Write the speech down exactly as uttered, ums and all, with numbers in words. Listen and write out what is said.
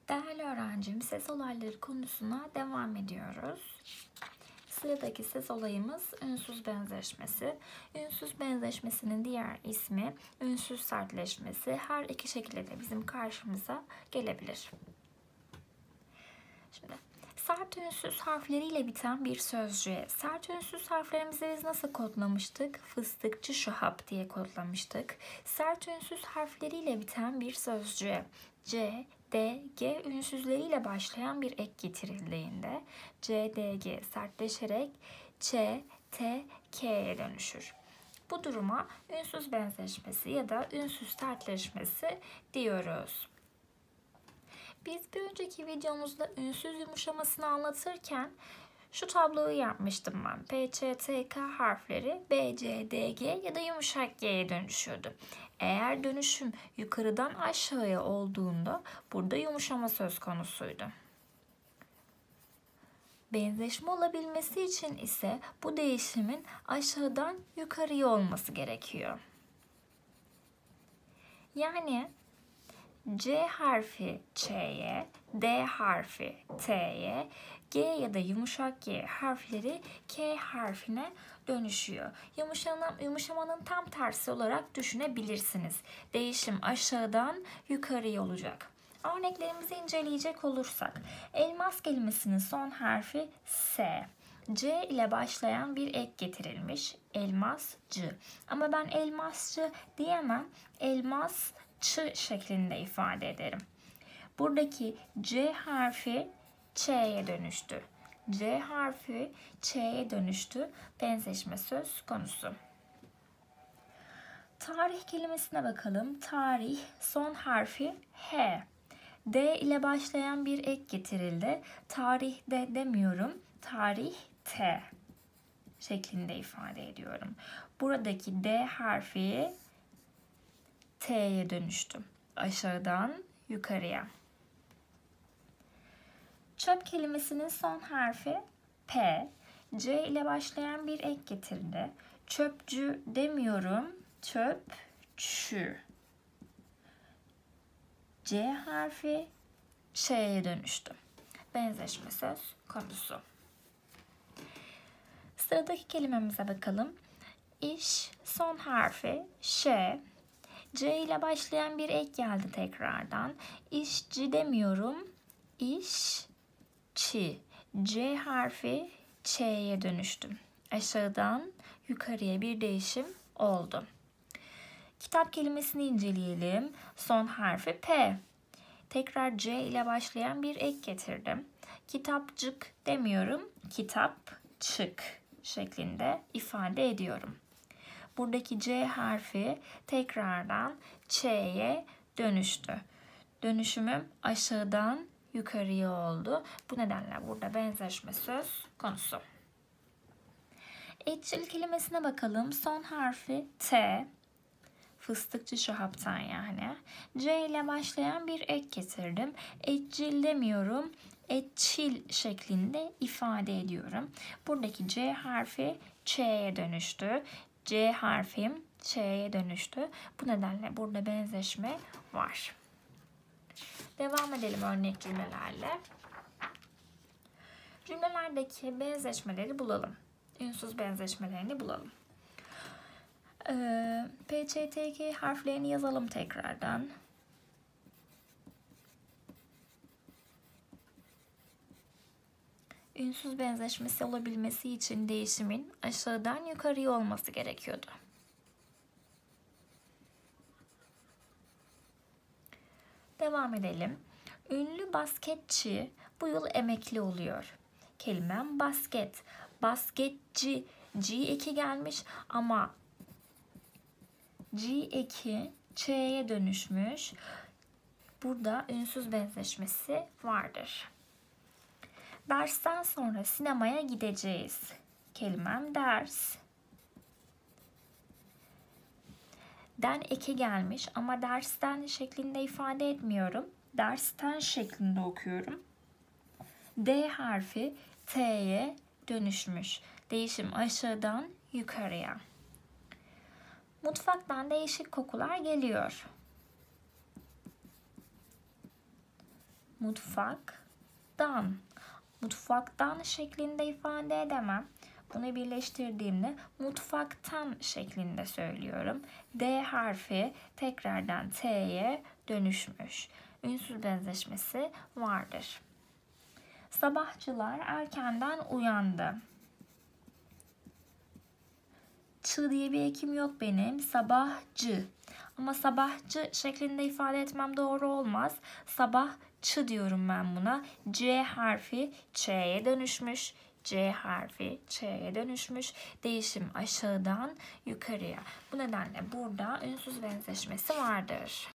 Değerli öğrencim, ses olayları konusuna devam ediyoruz. Sıradaki ses olayımız ünsüz benzeşmesi. Ünsüz benzeşmesinin diğer ismi ünsüz sertleşmesi. Her iki şekilde de bizim karşımıza gelebilir. Şimdi sert ünsüz harfleriyle biten bir sözcüğe sert ünsüz harflerimizi biz nasıl kodlamıştık? Fıstıkçı Şahap diye kodlamıştık. Sert ünsüz harfleriyle biten bir sözcüğe C, D, G ünsüzleriyle başlayan bir ek getirildiğinde C, D, G sertleşerek Ç, T, K'ye dönüşür. Bu duruma ünsüz benzeşmesi ya da ünsüz sertleşmesi diyoruz. Biz bir önceki videomuzda ünsüz yumuşamasını anlatırken şu tabloyu yapmıştım ben. P, Ç, T, K harfleri B, C, D, G ya da yumuşak G'ye dönüşüyordu. Eğer dönüşüm yukarıdan aşağıya olduğunda burada yumuşama söz konusuydu. Benzeşme olabilmesi için ise bu değişimin aşağıdan yukarıya olması gerekiyor. Yani C harfi Ç'ye, D harfi T'ye, G ya da yumuşak G harfleri K harfine dönüşüyor. Yumuşamanın, yumuşamanın tam tersi olarak düşünebilirsiniz. Değişim aşağıdan yukarıya olacak. Örneklerimizi inceleyecek olursak, elmas kelimesinin son harfi S. C ile başlayan bir ek getirilmiş. Elmascı. Ama ben elmasçı diyemem. Elmas Ç şeklinde ifade ederim. Buradaki C harfi Ç'ye dönüştü. C harfi Ç'ye dönüştü. Benzeşme söz konusu. Tarih kelimesine bakalım. Tarih son harfi H. D ile başlayan bir ek getirildi. Tarihde demiyorum. Tarih T şeklinde ifade ediyorum. Buradaki D harfi T'ye dönüştü. Aşağıdan yukarıya. Çöp kelimesinin son harfi P. C ile başlayan bir ek getirdi. Çöpçü demiyorum. Çöpçü. C harfi Ç'ye dönüştü. Benzeşme söz konusu. Sıradaki kelimemize bakalım. İş son harfi Ş. C ile başlayan bir ek geldi tekrardan. İşçi demiyorum. İşçi. C harfi Ç'ye dönüştü. Aşağıdan yukarıya bir değişim oldu. Kitap kelimesini inceleyelim. Son harfi P. Tekrar C ile başlayan bir ek getirdim. Kitapçık demiyorum. Kitapçık şeklinde ifade ediyorum. Buradaki C harfi tekrardan Ç'ye dönüştü. Dönüşümüm aşağıdan yukarıya oldu. Bu nedenle burada benzeşme söz konusu. Etçil kelimesine bakalım. Son harfi T. Fıstıkçı Şahap'tan yani. C ile başlayan bir ek getirdim. Etçil demiyorum. Etçil şeklinde ifade ediyorum. Buradaki C harfi Ç'ye dönüştü. C harfim Ç'ye dönüştü. Bu nedenle burada benzeşme var. Devam edelim örnek cümlelerle. Cümlelerdeki benzeşmeleri bulalım. Ünsüz benzeşmelerini bulalım. Ee, P, Ç, T, K harflerini yazalım tekrardan. Ünsüz benzeşmesi olabilmesi için değişimin aşağıdan yukarıya olması gerekiyordu. Devam edelim. Ünlü basketçi bu yıl emekli oluyor. Kelimem basket. Basketçi. G eki gelmiş ama G eki Ç'ye dönüşmüş. Burada ünsüz benzeşmesi vardır. Dersten sonra sinemaya gideceğiz. Kelimem ders. Den eki gelmiş ama dersten şeklinde ifade etmiyorum. Dersten şeklinde okuyorum. D harfi T'ye dönüşmüş. Değişim aşağıdan yukarıya. Mutfaktan değişik kokular geliyor. Mutfaktan. Mutfaktan şeklinde ifade edemem. Bunu birleştirdiğimde mutfaktan şeklinde söylüyorum. D harfi tekrardan T'ye dönüşmüş. Ünsüz benzeşmesi vardır. Sabahçılar erkenden uyandı. Çı diye bir ekim yok benim. Sabahçı. Ama sabahçı şeklinde ifade etmem doğru olmaz. Sabahçı diyorum ben buna. C harfi Ç'ye dönüşmüş. C harfi Ç'ye dönüşmüş. Değişim aşağıdan yukarıya. Bu nedenle burada ünsüz benzeşmesi vardır.